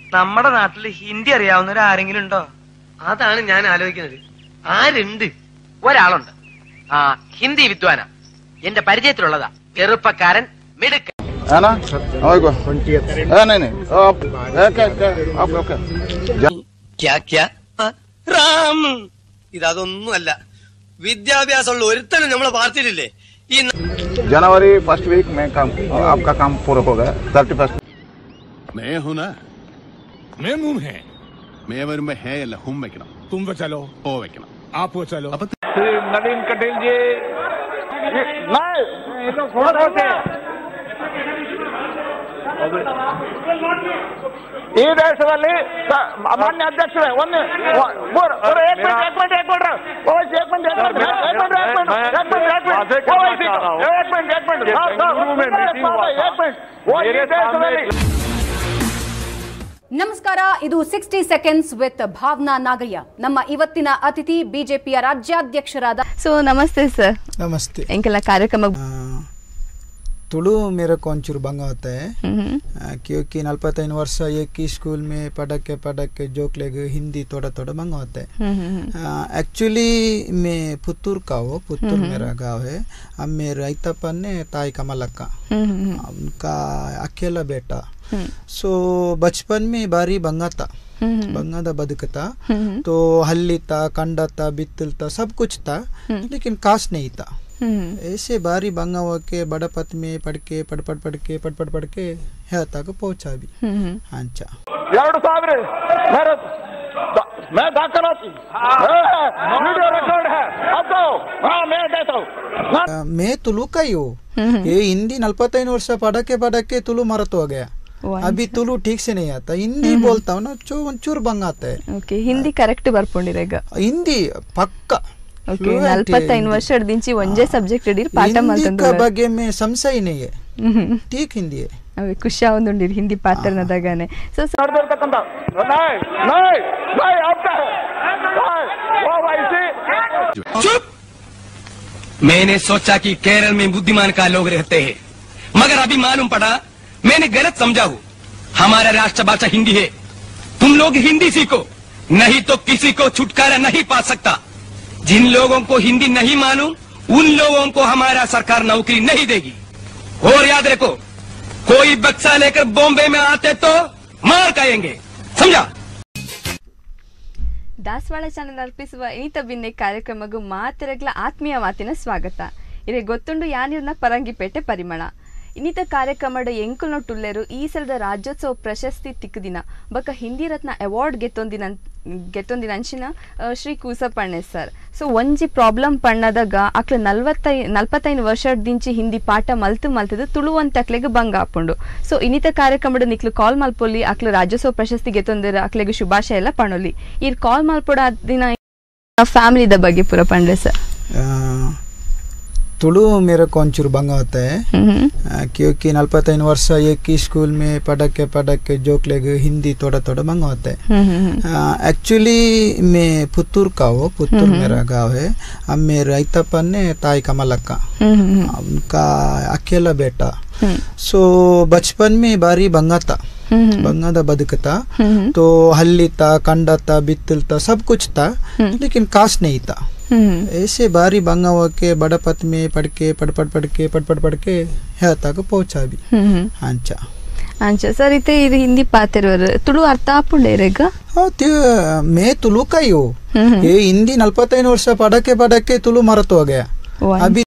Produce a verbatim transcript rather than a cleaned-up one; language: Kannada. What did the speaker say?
നമ്മുടെ നാട്ടില് ഹിന്ദി അറിയാവുന്നവർ ആരെങ്കിലും ഉണ്ടോ? അതാണ് ഞാൻ ആലോചിക്കുന്നത്. ആരുണ്ട്? ഒരാളുണ്ട്. ആ ഹിന്ദി വിദ്വാന, എന്റെ പരിചയത്തിലുള്ളതാ. ചെറുപ്പക്കാരൻ, മിടുക്കൻ. ഇതൊന്നുമല്ല. വിദ്യാഭ്യാസമുള്ള ഒരുത്തനും നമ്മളെ പാർട്ടിയിലില്ലേ? ഈ जनवरी फर्स्ट वीक में काम आपका काम पूरा होगा. थर्टी फर्स्ट मैं हूं ना, मैं मुंह है मैं वर में है या हूं वेക്കണം. तुम वो चलो, ओ वेക്കണം. आप वो चलो. श्री नवीन कटेल जी ಈ ದೇಶದಲ್ಲಿ ಮಾನ್ಯ ಅಧ್ಯಕ್ಷರೇ ಒಂದು ನಮಸ್ಕಾರ, ಇದು sixty seconds with Bhavana Nagaiah. ನಮ್ಮ ಇವತ್ತಿನ ಅತಿಥಿ ಬಿಜೆಪಿಯ ರಾಜ್ಯಾಧ್ಯಕ್ಷರಾದ. ಸೊ ನಮಸ್ತೆ ಸರ್. नमस्ते. ಎಂಕೆಲ್ಲ ಕಾರ್ಯಕ್ರಮ तुलु मेरे को अंचूर बंगा होता है क्योंकि नलपतैन वर्ष एक ही स्कूल में पढ़ के पढ़ के जोक लेके हिंदी थोड़ा थोड़ा बंगा होता है. एक्चुअली मैं पुत्तूर का हूँ, पुत्तूर मेरा गांव है. अब मेरे रईतपन ने ताई कमलक्का, उनका अकेला बेटा. सो बचपन में बारी बंगा था, बंगा था बदकता. तो हल्ली था, कंडा था, बित्तल था, सब कुछ था, लेकिन काश नहीं था. ऐसे बारी बंगा हुआ के बड़ा पत में पढ़ के पढ़ पढ़ पढ़ के पढ़ पढ़ पढ़ के है तक पहुंचा भी. अच्छा ಎರಡು ಸಾವಿರ मैं दाखिलाती वीडियो रिकॉर्ड है अब तो हाँ मैं देता हूँ. मैं तुलु का ही हूँ. ये हिंदी नलपतैन वर्ष पढ़ के पढ़ के तुलु मरत हो गया. अभी तुलु ठीक से नहीं आता. हिंदी बोलता हूँ ना, चो चूर बंगा आता है. ಓಕೆ, ಹಿಂದಿ ಕರೆಕ್ಟ್ ಬರ್ಕೊಂಡಿರೇಗ? हिंदी पक्का. ಓಕೆ, ನಲವತ್ತೈದು ವರ್ಷದಿಂದ ಒಂದೇ ಸಬ್ಜೆಕ್ಟ್ ಇಡಿ ಪಾಠ ಮಾಡ್ತಂದ್ರೆ हिंदी ಬಗ್ಗೆ में समस्या ही नहीं है. ठीक हिंदी है. ಅವೆ ಖುಷಿ ಆಗೊಂಡಿರಿ ಹಿಂದಿ ಪಾಠನದಾಗನೆ. ಸೊ ನಡೆದಿರತಕ್ಕಂತ नहीं नहीं नहीं आपका वो वैसे चुप. मैंने सोचा कि केरल में बुद्धिमान का लोग रहते हैं, मगर अभी मालूम पड़ा मैंने गलत समझा हूँ. हमारा राष्ट्रभाषा हिंदी है. तुम लोग हिंदी सीखो, नहीं तो किसी को छुटकारा नहीं पा सकता. जिन लोगों को हिंदी नहीं मालूम उन लोगों को हमारा सरकार नौकरी नहीं देगी. और याद रखो, कोई बक्सा लेकर बॉम्बे में आते तो मार खाएंगे, समझा? ದಾಸವಾಳ ಚಾನೆಲ್ ಅರ್ಪಿಸುವ ಇನಿತ ಬಿನ್ನೆ ಕಾರ್ಯಕ್ರಮಗೂ ಮಾತೆರೆಗ್ಲ ಆತ್ಮೀಯ ಮಾತಿನ ಸ್ವಾಗತ. ಇರೆ ಗೊತ್ತುಂಡು ಯಾನಿರ್ನ ಪರಂಗಿಪೇಟೆ ಪರಿಮಳ. ಇನ್ನಿತ ಕಾರ್ಯಕ್ರಮದ ಎಂಕುಲ್ನ ಟುಲ್ಲೆರು ಈ ಸಲದ ರಾಜ್ಯೋತ್ಸವ ಪ್ರಶಸ್ತಿ ತಿಕ್ಕದಿನ ಬಕ ಹಿಂದಿ ರತ್ನ ಅವಾರ್ಡ್ ಗೆತ್ತೊಂದಿನ ಗೆತ್ತೊಂದಿನ ಅಂಚಿನ ಶ್ರೀ ಕೂಸಪ್ಪಣ್ಣೆ ಸರ್. ಸೊ ಒಂಜಿ ಪ್ರಾಬ್ಲಮ್ ಪಣ್ಣದಾಗ ಅಕ್ಲ ನಲ್ವತ್ತೈ ನಲ್ಪತ್ತೈದು ವರ್ಷದಿಂಚಿ ಹಿಂದಿ ಪಾಠ ಮಲ್ತು ಮಲ್ತದ ತುಳುವಂತ ಅಕ್ಲೆಗೆ ಬಂಗ ಹಾಪುಂಡು. ಸೊ ಇನ್ನಿತ ಕಾರ್ಯಕ್ರಮದ ನಿಕ್ಲು ಕಾಲ್ ಮಲ್ಪೊಲಿ ಅಕ್ಲ ರಾಜ್ಯೋತ್ಸವ ಪ್ರಶಸ್ತಿ ಗೆತ್ತೊಂದಿರ ಅಕ್ಲೆಗೆ ಶುಭಾಶಯ ಎಲ್ಲ ಪಣೊಲಿ. ಈ ಕಾಲ್ ಮಲ್ಪೊಡ ದಿನ ಫ್ಯಾಮಿಲಿದ ಬಗ್ಗೆ ಪೂರ ಪಂಡ್ರೆ ಸರ್. तुलु मेरे को अंचूर बंगा होता है क्योंकि नलपतैन वर्ष एक ही स्कूल में पढ़ के पढ़ के जोक लेके हिंदी थोड़ा थोड़ा बंगा होता है. एक्चुअली मैं पुत्तूर का हूँ, पुत्तूर मेरा गांव है. अब मेरे रईतपन ने ताई कमलक्का, उनका अकेला बेटा. सो बचपन में बारी बंगा था, बंगा था बदकता. तो हल्ली था, कंडा था, बित्तल था, सब कुछ था, लेकिन काश नहीं था. ऐसे बारी बंगा हुआ के बड़ा पत में पढ़ के पढ़ पढ़ पढ़ के पढ़ पढ़ पढ़ के है तक पहुंचा भी. अच्छा अच्छा सर, इते ಇದು ಹಿಂದಿ ಪಾತಿರೋರು ತುಳು ಅರ್ಥ ಆಪುಂಡೇರೆಗ? हाँ मैं तुलु का ही हूँ. ये हिंदी नलपतैन वर्ष पढ़ के पढ़ के तुलु मरत हो गया. अभी